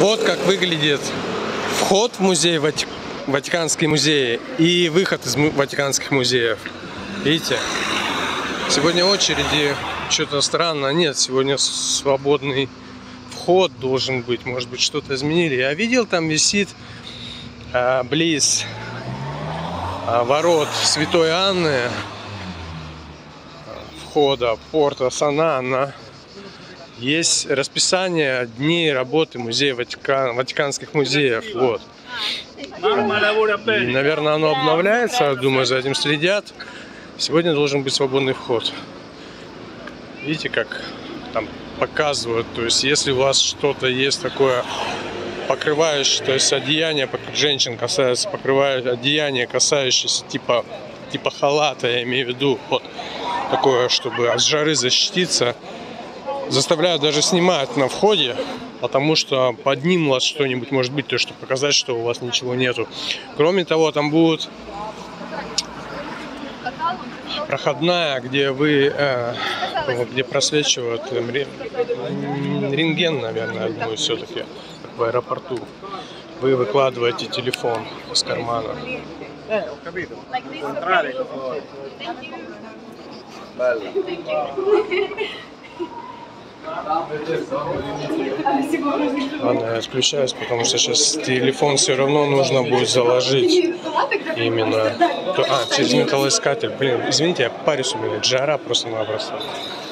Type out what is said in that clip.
Вот как выглядит вход в музей, Ватиканский музей, и выход из Ватиканских музеев. Видите? Сегодня очереди что-то странно. Нет, сегодня свободный вход должен быть. Может быть, что-то изменили. Я видел, там висит близ ворот Святой Анны входа порта Сан-Анна. Есть расписание дней работы музея Ватиканских музеев. Вот. И, наверное, оно обновляется. Думаю, за этим следят. Сегодня должен быть свободный вход. Видите, как там показывают. То есть, если у вас что-то есть такое покрывающее, то есть одеяние женщин касается, покрывает одеяние, касающееся типа халата, я имею в виду, вот такое, чтобы от жары защититься. Заставляют даже снимать на входе, потому что под ним у вас что-нибудь может быть, то что показать, что у вас ничего нету. Кроме того, там будет проходная, где вы, где просвечивают рентген, наверное, я думаю, все-таки в аэропорту. Вы выкладываете телефон из кармана. Ладно, я отключаюсь, потому что сейчас телефон все равно нужно будет заложить именно через металлоискатель. Блин, извините, я парюсь, у меня жара просто-напросто.